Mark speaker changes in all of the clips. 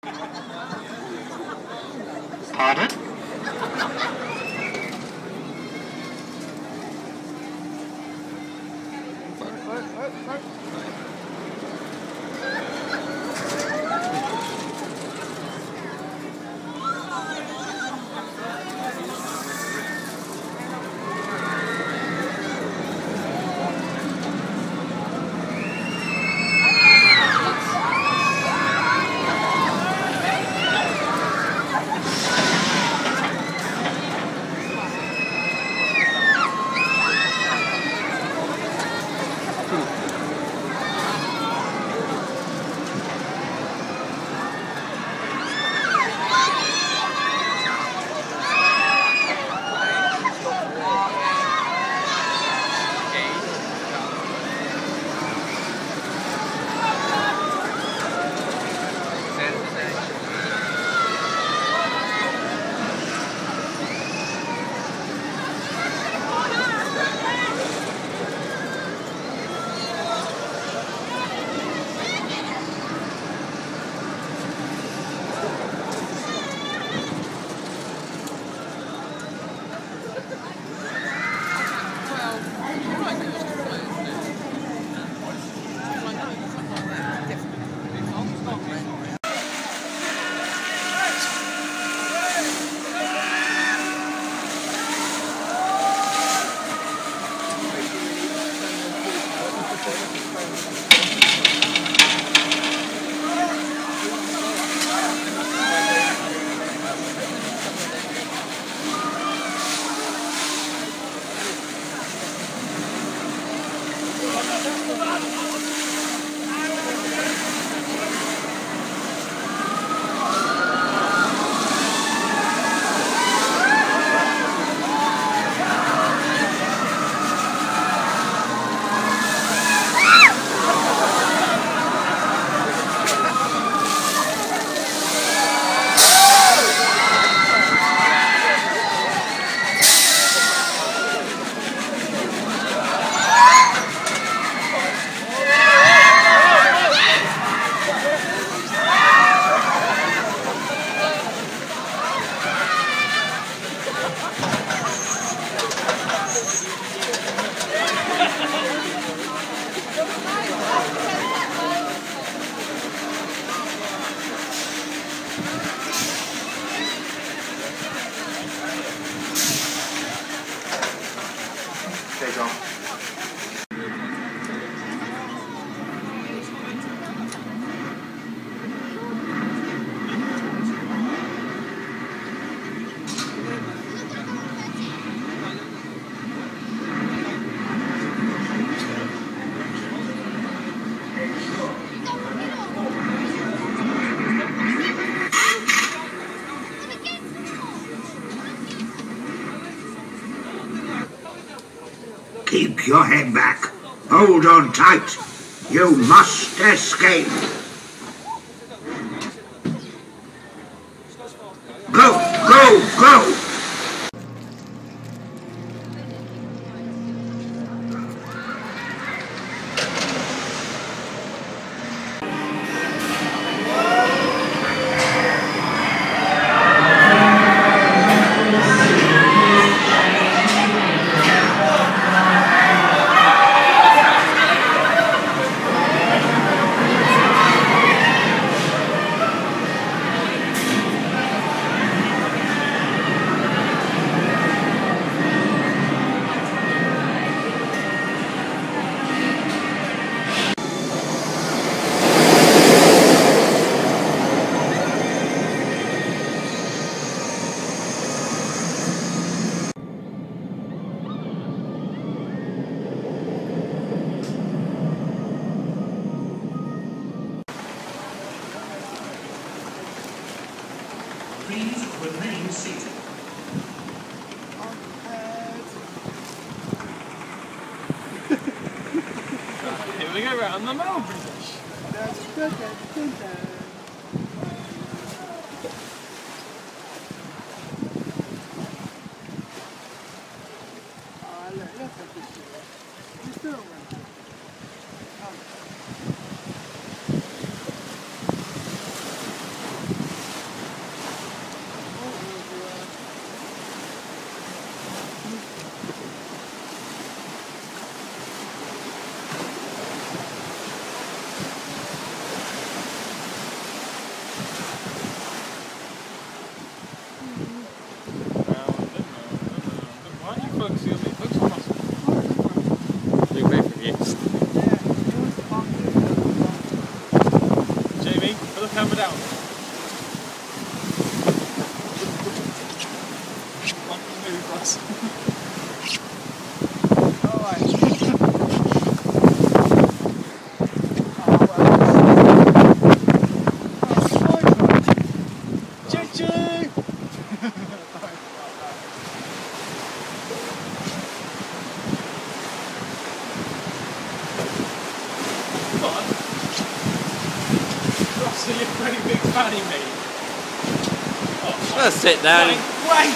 Speaker 1: Pardon? Okay, John.
Speaker 2: Keep your head back. Hold on tight. You must escape. Go, go, go!
Speaker 3: Please remain seated.
Speaker 4: Here we go, right on the Melbourne Bridge. down. Monkey move, Ross. Alright. Choo-choo! Come on. Ross, are you a pretty big fanny, mate? Oh,
Speaker 5: Let's sit down.
Speaker 4: Wait!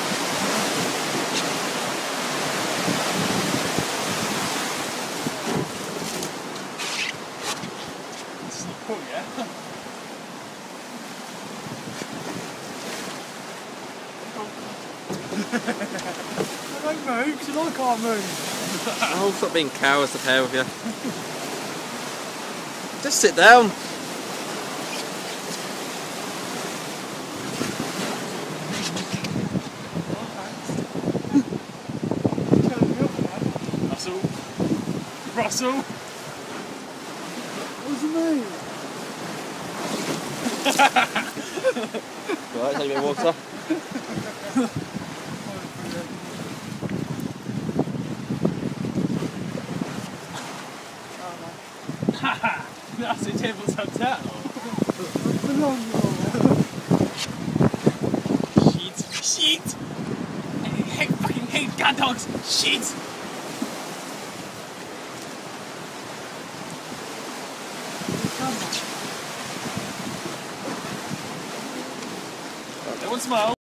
Speaker 4: This is not cool, yeah? Don't move, because I can't move.
Speaker 5: Oh, stop being cowards, the pair of you. Just sit down.
Speaker 4: Russell. Russell.
Speaker 6: What does it mean?
Speaker 5: Right, take a bit of water.
Speaker 4: That's a table's hotel. Shit. Shit. Hey, fucking hate cat dogs. Shit. Don't smile.